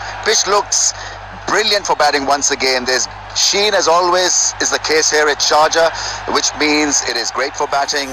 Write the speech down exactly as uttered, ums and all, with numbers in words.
Pitch looks brilliant for batting once again. There's sheen, as always is the case here at Sharjah, which means it is great for batting.